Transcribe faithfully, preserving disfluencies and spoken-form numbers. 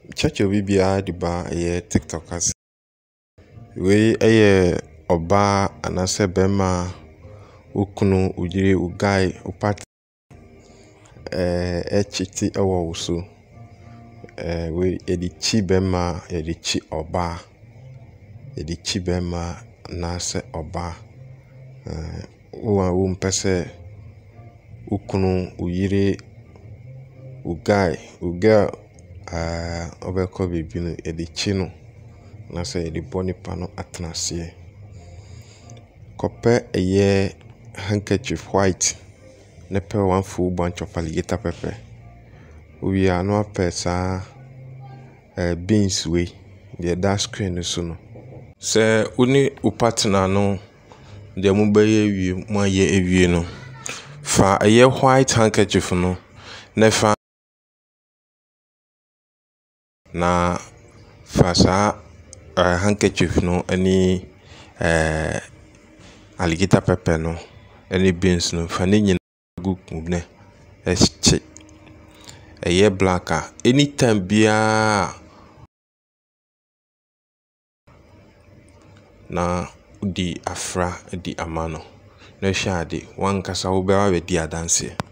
Chacho bibia di ba ye TikTokers. We eye oba anase bema ukunu ujiri ugai upati eh echiti ewo usu. Eh we edichi bema edichi oba. Edichi bema nase oba. Eh uwa umpese ukunu ujiri ugai ugai ah uh, obeko bibinu edichi no na se edi boni pano atnasie kope eye handkerchief white nepe one full bunch of alligator pepper we are no pesa uh, beans we the dark screen so no se uni upatna no de mu beye wi mu aye ewie no fa eye white handkerchief no ne fa na fasa uh, handkerchief no any uh, alligator pepper no any beans no fa ne nyina gu ne eche eye black anytime bia na di afra di amano na hwade wankasa wo be wa di adanse